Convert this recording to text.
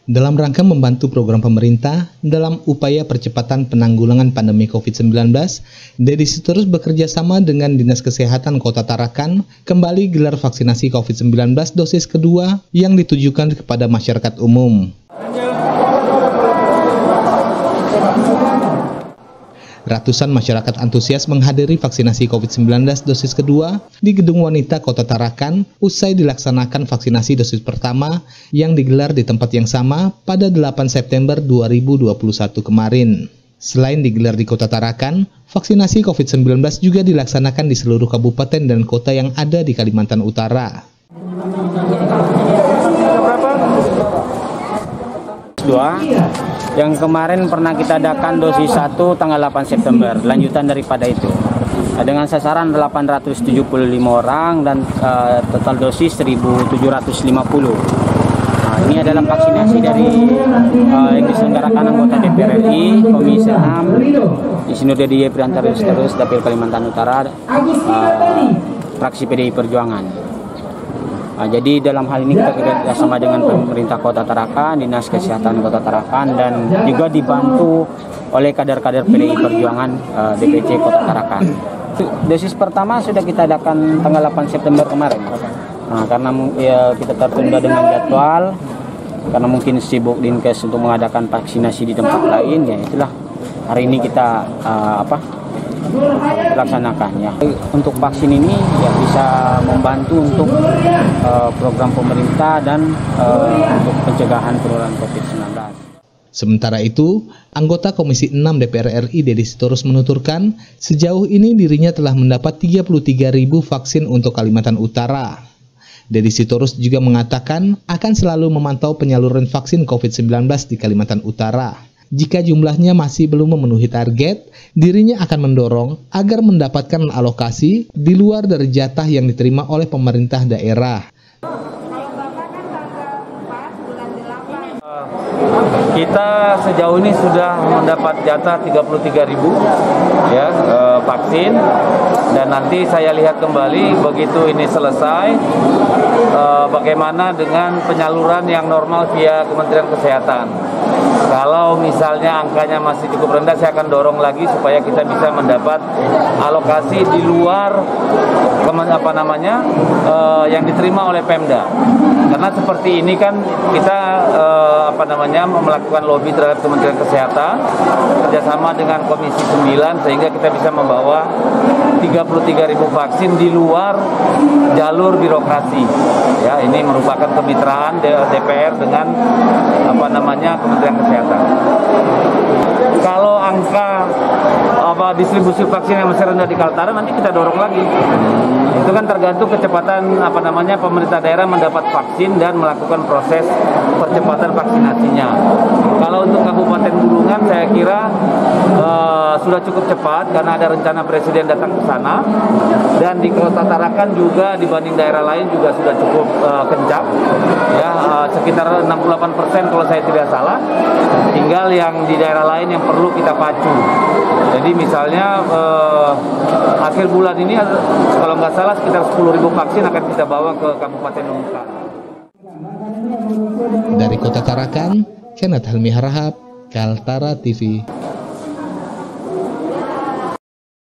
Dalam rangka membantu program pemerintah dalam upaya percepatan penanggulangan pandemi COVID-19, Dedi Sitorus bekerja sama dengan Dinas Kesehatan Kota Tarakan kembali gelar vaksinasi COVID-19 dosis kedua yang ditujukan kepada masyarakat umum. Ratusan masyarakat antusias menghadiri vaksinasi COVID-19 dosis kedua di Gedung Wanita Kota Tarakan usai dilaksanakan vaksinasi dosis pertama yang digelar di tempat yang sama pada 8 September 2021 kemarin. Selain digelar di Kota Tarakan, vaksinasi COVID-19 juga dilaksanakan di seluruh kabupaten dan kota yang ada di Kalimantan Utara. Yang kemarin pernah kita adakan dosis 1 tanggal 8 September, lanjutan daripada itu. Dengan sasaran 875 orang dan total dosis 1.750. Ini adalah vaksinasi dari yang diselenggarakan anggota DPR RI, Komisi 6, di Sinode DIY Priantara Sitorus, Dapil Kalimantan Utara, fraksi PDI Perjuangan. Jadi dalam hal ini kita kerjasama dengan pemerintah Kota Tarakan, Dinas Kesehatan Kota Tarakan, dan juga dibantu oleh kader-kader PDI Perjuangan DPC Kota Tarakan. Dosis pertama sudah kita adakan tanggal 8 September kemarin. Karena ya, kita tertunda dengan jadwal, karena mungkin sibuk Dinkes untuk mengadakan vaksinasi di tempat lain, ya itulah hari ini kita laksanakan ya. Untuk vaksin ini ya bisa membantu untuk program pemerintah dan untuk pencegahan penularan COVID-19. Sementara itu, anggota Komisi 6 DPR RI Dedi Sitorus menuturkan, sejauh ini dirinya telah mendapat 33.000 vaksin untuk Kalimantan Utara. Dedi Sitorus juga mengatakan akan selalu memantau penyaluran vaksin COVID-19 di Kalimantan Utara. Jika jumlahnya masih belum memenuhi target, dirinya akan mendorong agar mendapatkan alokasi di luar dari jatah yang diterima oleh pemerintah daerah. Kita sejauh ini sudah mendapat jatah 33.000 ya, vaksin, dan nanti saya lihat kembali begitu ini selesai bagaimana dengan penyaluran yang normal via Kementerian Kesehatan. Kalau misalnya angkanya masih cukup rendah, saya akan dorong lagi supaya kita bisa mendapat alokasi di luar yang diterima oleh Pemda. Karena seperti ini kan kita melakukan lobby terhadap Kementerian Kesehatan kerjasama dengan Komisi 9 sehingga kita bisa membawa 33.000 vaksin di luar jalur birokrasi. Ya, ini merupakan kemitraan DPR dengan Kementerian Kesehatan. Kalau angka distribusi vaksin yang masih rendah di Kaltara, nanti kita dorong lagi. Itu kan tergantung kecepatan pemerintah daerah mendapat vaksin dan melakukan proses percepatan vaksinasinya. Kalau untuk Kabupaten Bulungan saya kira sudah cukup cepat karena ada rencana Presiden datang ke sana, dan di Kota Tarakan juga dibanding daerah lain juga sudah cukup kencang, ya sekitar 68% kalau saya tidak salah. Tinggal yang di daerah lain yang perlu kita pacu. Jadi misalnya akhir bulan ini kalau nggak salah sekitar 10.000 vaksin akan kita bawa ke Kabupaten Nunukan. Dari Kota Tarakan, Kenneth Helmi Harahap, Kaltara TV.